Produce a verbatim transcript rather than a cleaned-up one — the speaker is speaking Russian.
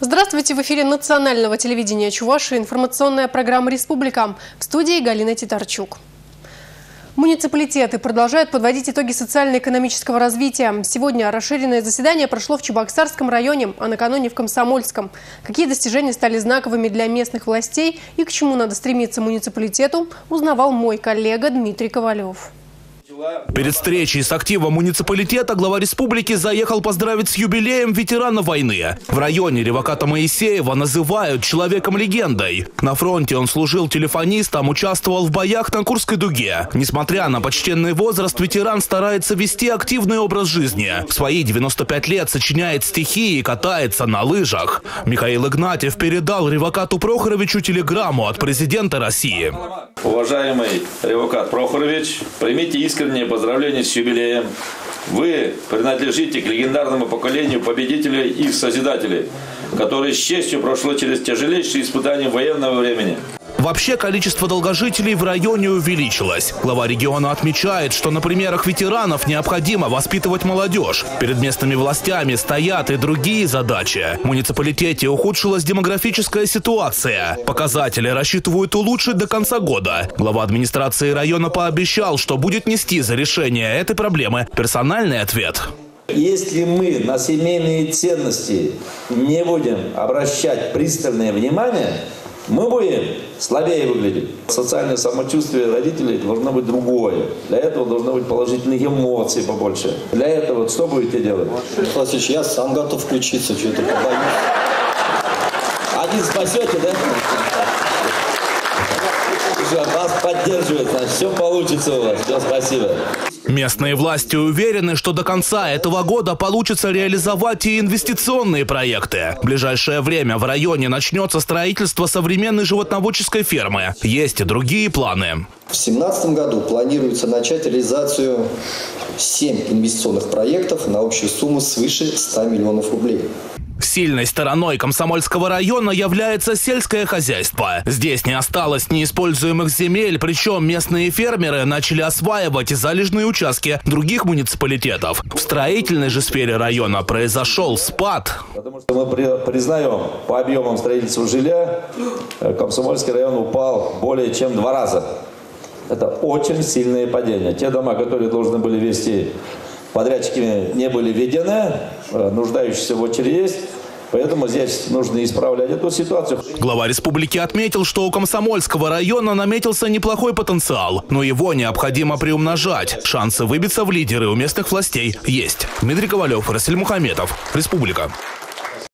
Здравствуйте! В эфире национального телевидения Чувашии информационная программа «Республика». В студии Галина Титарчук. Муниципалитеты продолжают подводить итоги социально-экономического развития. Сегодня расширенное заседание прошло в Чебоксарском районе, а накануне в Комсомольском. Какие достижения стали знаковыми для местных властей и к чему надо стремиться муниципалитету, узнавал мой коллега Дмитрий Ковалев. Перед встречей с активом муниципалитета глава республики заехал поздравить с юбилеем ветерана войны. В районе Реваката Моисеева называют человеком-легендой. На фронте он служил телефонистом, участвовал в боях на Курской дуге. Несмотря на почтенный возраст, ветеран старается вести активный образ жизни. В свои девяносто пять лет сочиняет стихи и катается на лыжах. Михаил Игнатьев передал Ревакату Прохоровичу телеграмму от президента России. Уважаемый Ревакат Прохорович, примите искренние поздравления с юбилеем. Вы принадлежите к легендарному поколению победителей и созидателей, которое с честью прошло через тяжелейшие испытания военного времени. Вообще количество долгожителей в районе увеличилось. Глава региона отмечает, что на примерах ветеранов необходимо воспитывать молодежь. Перед местными властями стоят и другие задачи. В муниципалитете ухудшилась демографическая ситуация. Показатели рассчитывают улучшить до конца года. Глава администрации района пообещал, что будет нести за решение этой проблемы персональный ответ. Если мы на семейные ценности не будем обращать пристальное внимание, мы будем слабее выглядеть. Социальное самочувствие родителей должно быть другое. Для этого должно быть положительных эмоций побольше. Для этого что будете делать? Владимир, я сам готов включиться, что-то побоюсь. Один спасете, да? Вас поддерживает, значит, все получится у вас. Все, спасибо. Местные власти уверены, что до конца этого года получится реализовать и инвестиционные проекты. В ближайшее время в районе начнется строительство современной животноводческой фермы. Есть и другие планы. В две тысячи семнадцатом году планируется начать реализацию семь инвестиционных проектов на общую сумму свыше ста миллионов рублей. Сильной стороной Комсомольского района является сельское хозяйство. Здесь не осталось неиспользуемых земель, причем местные фермеры начали осваивать залежные участки других муниципалитетов. В строительной же сфере района произошел спад. Потому что мы признаем, по объемам строительства жилья Комсомольский район упал более чем два раза. Это очень сильное падение. Те дома, которые должны были вести подрядчиками, не были введены, нуждающиеся в очереди есть. Поэтому здесь нужно исправлять эту ситуацию. Глава республики отметил, что у Комсомольского района наметился неплохой потенциал, но его необходимо приумножать. Шансы выбиться в лидеры у местных властей есть. Дмитрий Ковалев, Расиль Мухаметов, Республика.